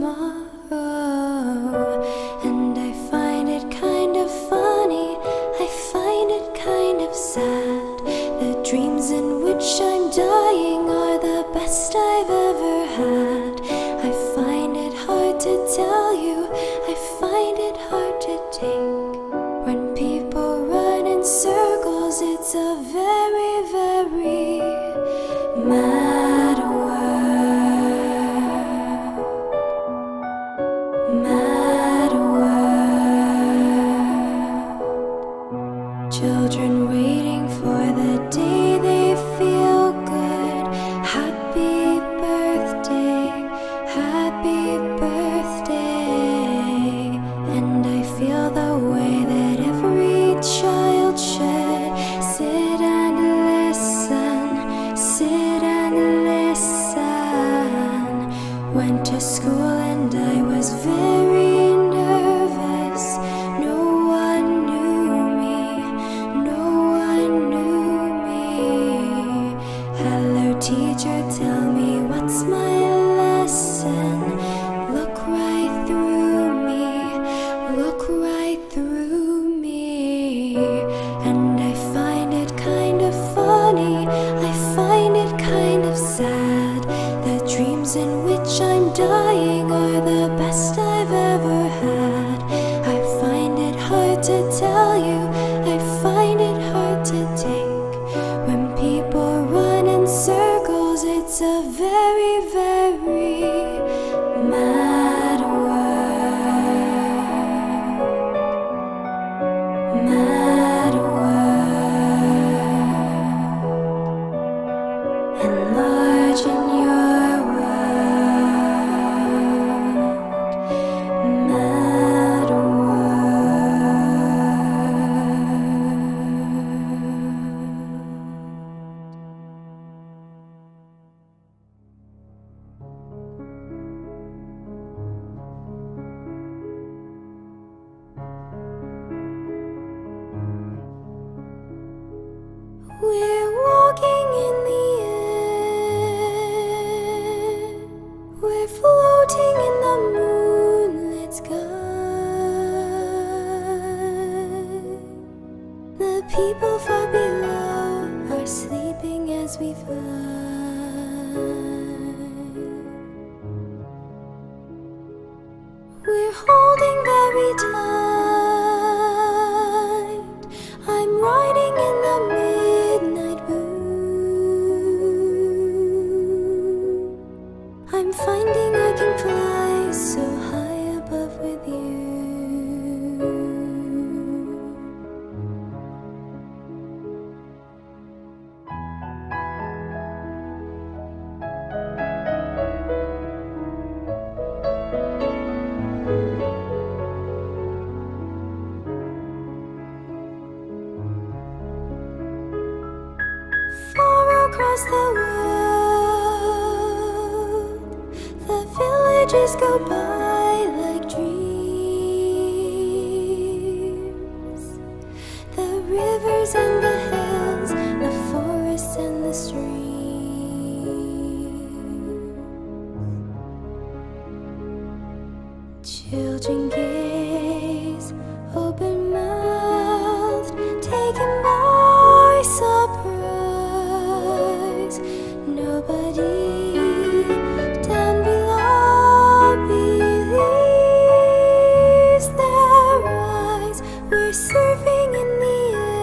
tomorrow. And I find it kind of funny, I find it kind of sad. The dreams in which I'm dying are the best I've ever had. I find it hard to tell you, I find it hard to take. When people run in circles, it's a very, very mad world. Mad world. Children waiting for the day they feel good. Happy birthday, happy birthday. And I feel the way that every child should sit and listen, sit and listen. Went to school and I was very nervous. No one knew me, no one knew me. Hello teacher, tell me what's my lesson. Look right through me, look right through me. And I find it kind of funny, I find it kind of sad. The dreams in which I'm dying are the best I've ever had. I find it hard to tell you, I find it hard to take. When people run in circles, it's a very, very mad world. Mad world. Enlarge in your world. Mad We're walking in the air, we're floating in the moonlit sky. The people far below are sleeping as we fly. We're holding very tight, I'm riding in the midnight moon. I'm finding I can fly so high above with you. Far across the world, the villages go by like dreams. The rivers and the hills, the forests and the streams. Children gaze, open-mouthed, taken by surprise. Nobody down below believes their eyes. We're surfing in the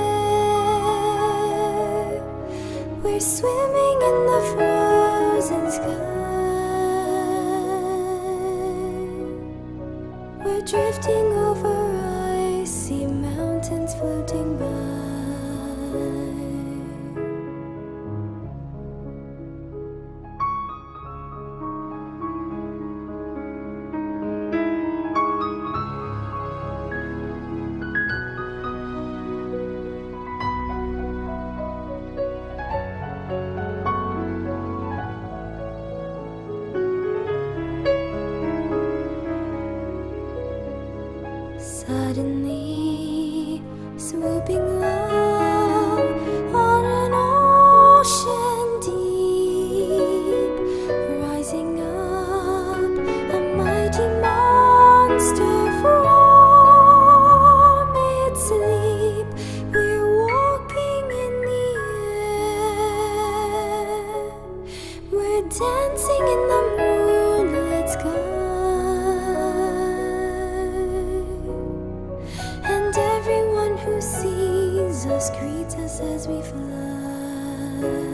air, we're swimming in the frozen sky. We're drifting over icy mountains floating by. Suddenly, swooping low on an ocean deep, rising up a mighty as we fly.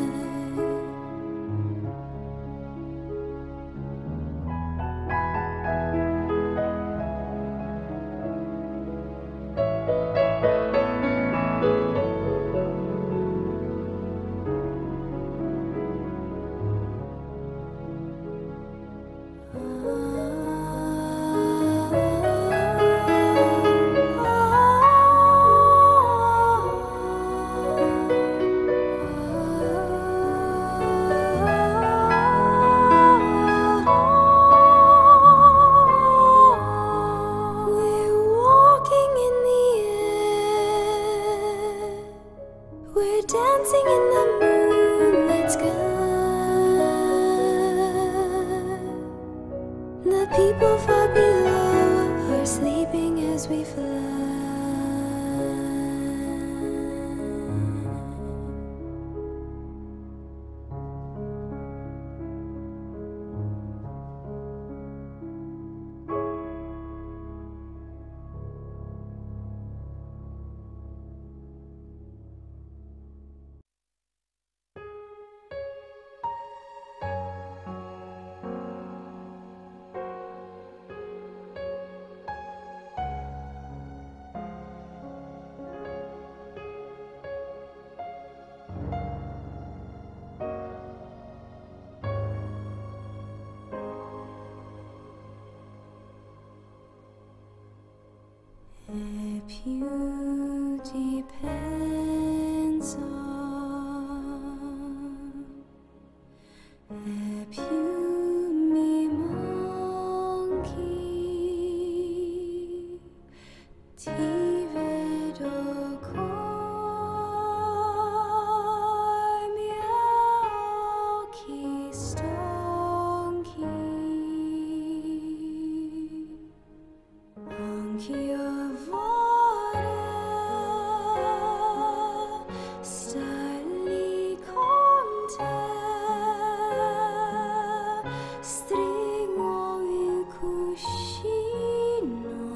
We're dancing in the moonlit sky. The people far below are sleeping as we fly. E più ti penso, e più mi manchi, ti vedo coi miei occhi stanchi. Anch'io vorrei star lì con te, stringo il cuscino,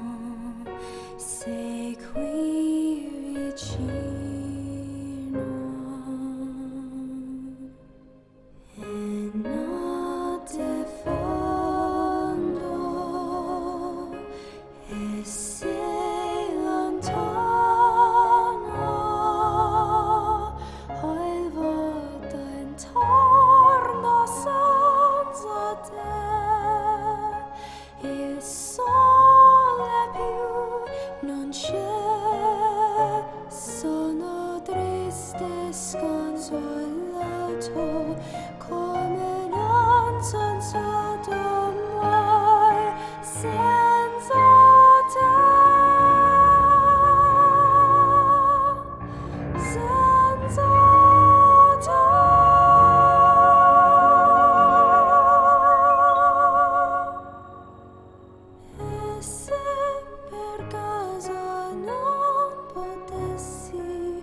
sei qui vicino. E notte fondo, e sei lontano, ho il vuoto intorno senza te, il sole più non c'è, sono triste, sconsolato, come non son stato mai senza te, senza te. E se per caso non potessi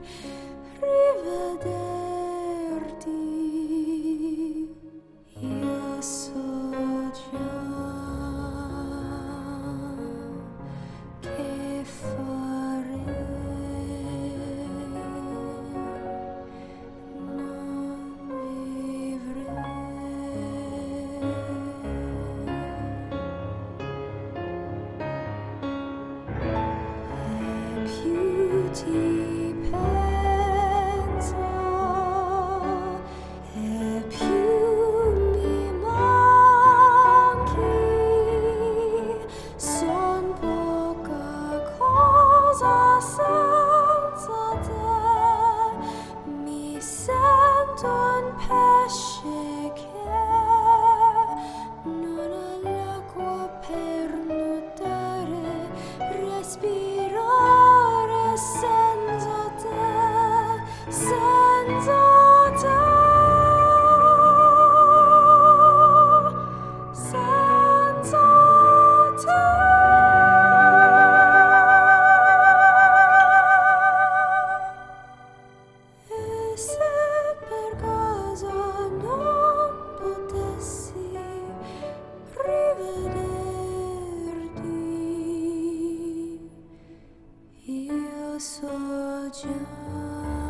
rivederti, io so già che farei, non vivrei. E più ti penso, e più mi manchi, son poca cosa senza te, mi sento un pesce che non ha l'acqua per nuotare, respirare senza te, senza te, senza te. E se per caso non potessi rivederti, io so già